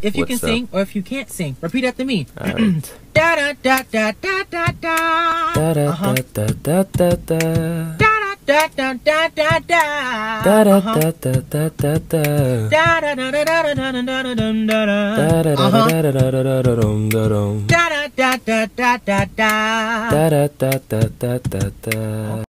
if you can What's up? sing or if you can't sing, repeat after me. All right. Da da da da da da da. Da da da da da da da. Da da da da da. Da da da da da da da. Da da da da da da da da da da. Da da da da da da da da dum da dum. Da da da da da da da. Da da da da da da da.